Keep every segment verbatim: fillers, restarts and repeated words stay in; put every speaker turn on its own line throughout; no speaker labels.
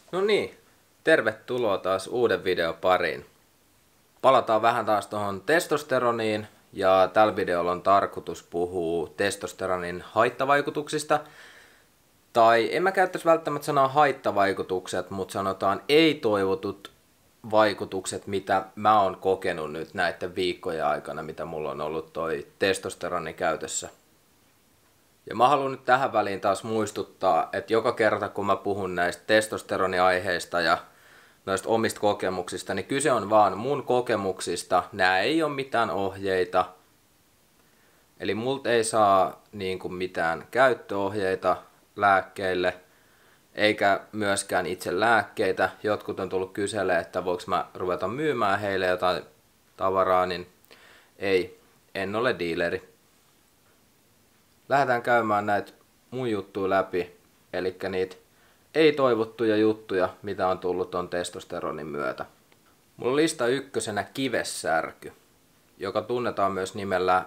No niin, tervetuloa taas uuden videon pariin. Palataan vähän taas tuohon testosteroniin ja tällä videolla on tarkoitus puhua testosteronin haittavaikutuksista. Tai en mä käyttäisi välttämättä sanaa haittavaikutukset, mutta sanotaan ei-toivotut vaikutukset, mitä mä oon kokenut nyt näiden viikkojen aikana, mitä mulla on ollut toi testosteroni käytössä. Ja mä haluan nyt tähän väliin taas muistuttaa, että joka kerta kun mä puhun näistä testosteroniaiheista ja noista omista kokemuksista, niin kyse on vaan mun kokemuksista. Nää ei ole mitään ohjeita. Eli multa ei saa niin kuin mitään käyttöohjeita lääkkeille, eikä myöskään itse lääkkeitä. Jotkut on tullut kyselemään, että voiko mä ruveta myymään heille jotain tavaraa, niin ei, en ole diileri. Lähdetään käymään näitä mun juttuja läpi, eli niitä ei-toivottuja juttuja, mitä on tullut ton testosteronin myötä. Mulla on lista ykkösenä kivessärky, joka tunnetaan myös nimellä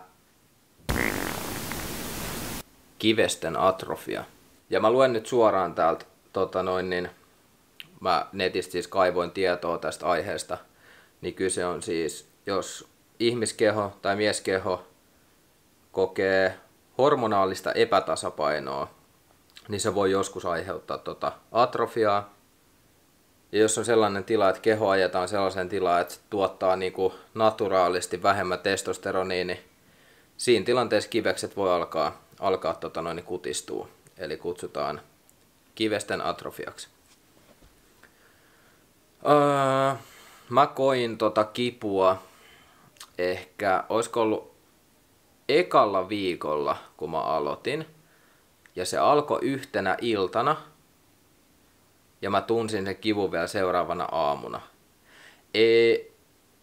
kivesten atrofia. Ja mä luen nyt suoraan täältä, tota noin, niin mä netistä siis kaivoin tietoa tästä aiheesta, niin kyse on siis, jos ihmiskeho tai mieskeho kokee hormonaalista epätasapainoa, niin se voi joskus aiheuttaa tota atrofiaa. Ja jos on sellainen tila, että keho ajetaan sellaisen tilaan, että se tuottaa niinku naturaalisti vähemmän testosteronia, niin siinä tilanteessa kivekset voi alkaa, alkaa tota noin kutistua. Eli kutsutaan kivesten atrofiaksi. Öö, mä koin tota kipua ehkä, olisiko ollut ekalla viikolla, kun mä aloitin. Ja se alkoi yhtenä iltana. Ja mä tunsin sen kivun vielä seuraavana aamuna. Ei,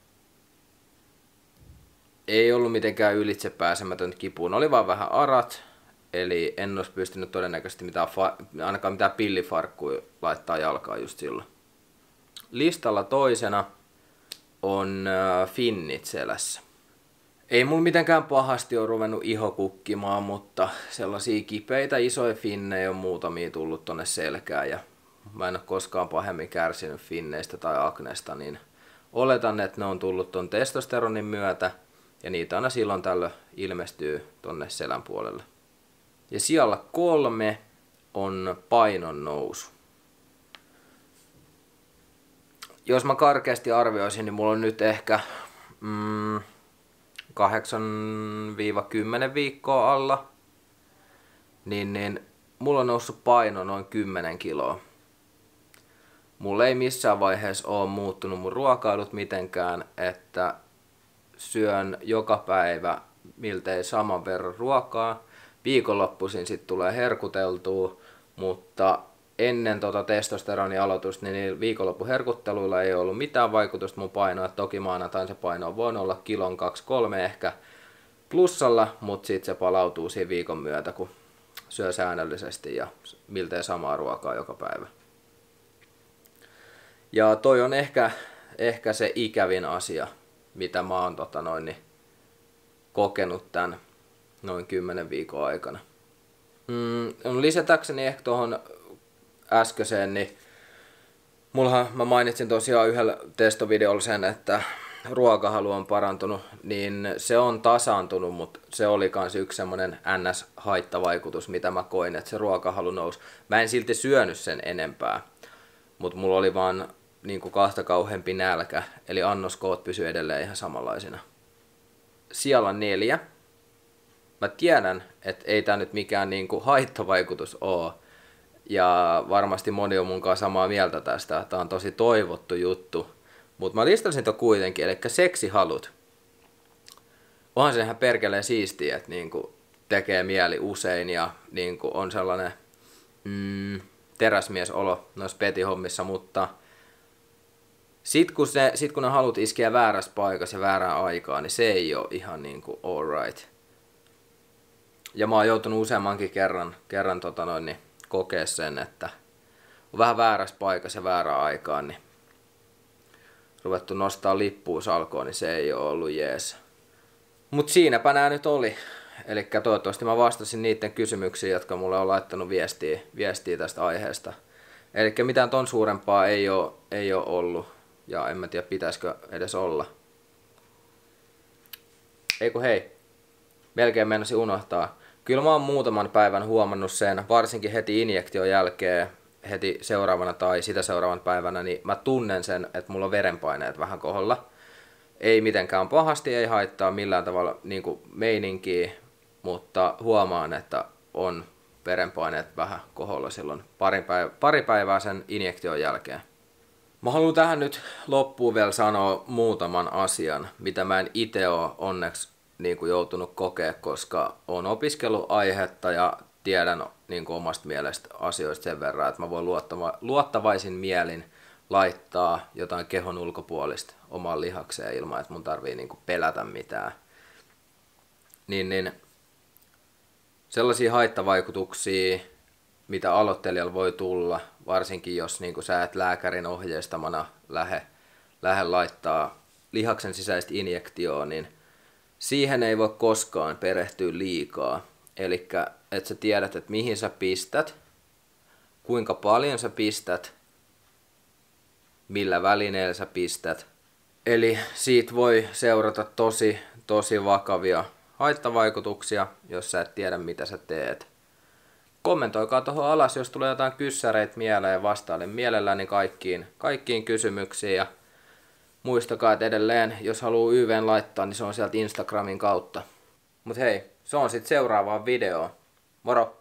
ei ollut mitenkään ylitsepääsemätöntä kipuun. Oli vaan vähän arat. Eli en olisi pystynyt todennäköisesti mitään, ainakaan mitään pillifarkkuja laittaa jalkaan just silloin. Listalla toisena on finnit selässä. Ei mulla mitenkään pahasti ole ruvennut iho kukkimaan, mutta sellaisia kipeitä isoja finnejä on muutamia tullut tonne selkään ja mä en ole koskaan pahemmin kärsinyt finneistä tai akneesta, niin oletan, että ne on tullut ton testosteronin myötä ja niitä aina silloin tällöin ilmestyy tonne selän puolelle. Ja sijalla kolme on painon nousu. Jos mä karkeasti arvioisin, niin mulla on nyt ehkä mm, kahdeksan kymmenen viikkoa alla, niin, niin mulla on noussut paino noin kymmenen kiloa. Mulla ei missään vaiheessa ole muuttunut mun ruokailut mitenkään, että syön joka päivä miltei saman verran ruokaa. Viikonloppuisin sit tulee herkuteltua, mutta ennen tota testosteronialoitusta niin viikonloppuherkutteluilla ei ollut mitään vaikutusta mun painoon. Toki maanantain se paino on voinut olla kilon kaksi kolme ehkä plussalla, mutta sitten se palautuu siinä viikon myötä, kun syö säännöllisesti ja miltei samaa ruokaa joka päivä. Ja toi on ehkä, ehkä se ikävin asia, mitä mä oon tota noin, niin kokenut tän noin kymmenen viikon aikana. Mm, lisätäkseni ehkä tuohon äskeiseen, niin mullahan, mä mainitsin tosiaan yhdellä testovideolla sen, että ruokahalu on parantunut, niin se on tasaantunut, mutta se oli kans yksi semmonen N S-haittavaikutus, mitä mä koin, että se ruokahalu nousi. Mä en silti syönyt sen enempää, mutta mulla oli vaan niinku kahta kauheampi nälkä, eli annoskoot pysyi edelleen ihan samanlaisina. Sijalla neljä. Mä tiedän, että ei tää nyt mikään niinku haittavaikutus oo. Ja varmasti moni on mun kanssa samaa mieltä tästä. Tää on tosi toivottu juttu. Mutta mä listasin to kuitenkin, eli seksihalut. Onhan se ihan perkeleen siistiä, että niinku tekee mieli usein ja niinku on sellainen mm, teräsmiesolo noissa petihommissa, mutta sit kun, se, sit kun ne halut iskeä väärässä paikassa ja väärään aikaan, niin se ei ole ihan niinku alright. Ja mä oon joutunut useammankin kerran, kerran tota noin, niin kokea sen, että on vähän väärässä paikassa ja väärään aikaan, niin ruvettu nostaa lippua salkoon, niin se ei ole ollut jees. Mut siinäpä nää nyt oli. Eli toivottavasti mä vastasin niiden kysymyksiin, jotka mulle on laittanut viestiä, viestiä tästä aiheesta. Eli mitään ton suurempaa ei ole, ei ole ollut. Ja en mä tiedä, pitäisikö edes olla. Eiku hei, melkein mennäsi unohtaa. Kyllä mä oon muutaman päivän huomannut sen, varsinkin heti injektion jälkeen, heti seuraavana tai sitä seuraavan päivänä, niin mä tunnen sen, että mulla on verenpaineet vähän koholla. Ei mitenkään pahasti, ei haittaa millään tavalla niin kuin meininkiä, mutta huomaan, että on verenpaineet vähän koholla silloin pari, päivä, pari päivää sen injektion jälkeen. Mä haluan tähän nyt loppuun vielä sanoa muutaman asian, mitä mä en itse ole onneksi niin kuin joutunut kokea, koska olen opiskellut aihetta ja tiedän niin kuin omasta mielestä asioista sen verran, että mä voin luottava, luottavaisin mielin laittaa jotain kehon ulkopuolista omaan lihakseen ilman, että mun tarvii niin kuin pelätä mitään. Niin, niin sellaisia haittavaikutuksia, mitä aloittelijalla voi tulla, varsinkin jos niin kuin sä et lääkärin ohjeistamana lähde, lähde laittaa lihaksen sisäistä injektioon, niin siihen ei voi koskaan perehtyä liikaa. Eli että sä tiedät, että mihin sä pistät, kuinka paljon sä pistät, millä välineellä sä pistät. Eli siitä voi seurata tosi, tosi vakavia haittavaikutuksia, jos sä et tiedä, mitä sä teet. Kommentoikaa tuohon alas, jos tulee jotain kyssäreitä mieleen ja vastailen mielelläni kaikkiin, kaikkiin kysymyksiin. Ja muistakaa, että edelleen, jos haluaa Y V:n laittaa, niin se on sieltä Instagramin kautta. Mut hei, se on sitten seuraavaan videoon. Moro!